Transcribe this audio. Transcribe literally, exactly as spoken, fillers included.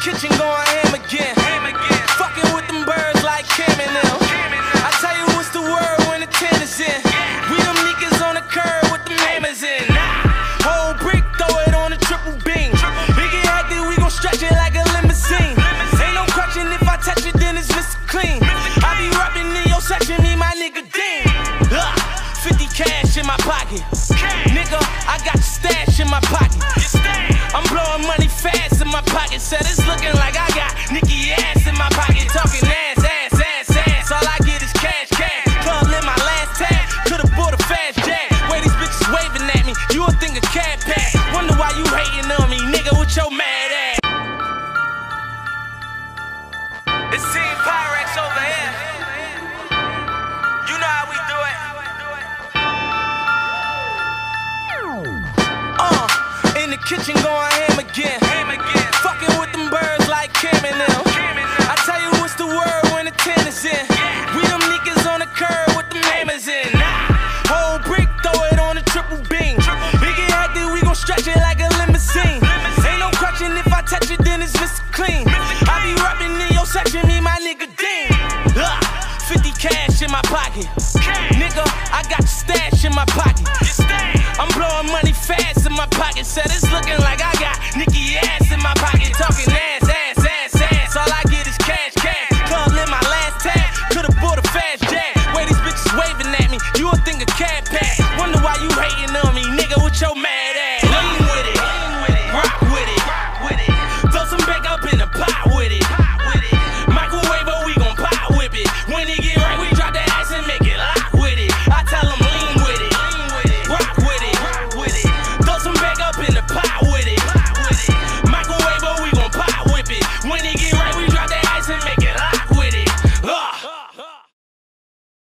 kitchen going ham again. Ham again. Fucking with them birds like Cam and them. I tell you what's the word when the ten is in. We them niggas on the curb with them hammers in. Whole brick, throw it on a triple beam. We get hectic, we gon' stretch it like a limousine. Ain't no question if I touch it, then it's Mister Clean. I be rapping in your section, me my nigga Dean. fifty cash in my pocket. Nigga, I got your stash in my pocket. I'm blowing money fast in my pocket. Said it's looking like I got Nicky ass in my pocket. Talking ass, ass, ass, ass. All I get is cash, cash. Club in my last tag. Could've bought a fast jag. Way these bitches waving at me. You would think a cat pack. Wonder why you hating on me, nigga, with your mad ass. It's Team Pyrex over here. You know how we do it. Uh, in the kitchen going ham again. Ham again. Fucking with them birds like Cam and them. I tell you what's the word when the ten is in. We them niggas on the curb with them hammers in. Whole brick, throw it on a triple beam. We get hectic, we gon' stretch it like a limousine. Ain't no question if I touch it, then it's Mister Clean. I be rapping in your section, me my nigga Dean. fifty cash in my pocket. Nigga, I got your stash in my pocket. I'm blowing money fast in my pocket. Said it's looking like I got Nicky ass in my pocket. Talking ass, ass, ass, ass. All I get is cash, cash. Club in my last tag. Could've bought a fast jag. Way these bitches waving at me. You would think a cat pack.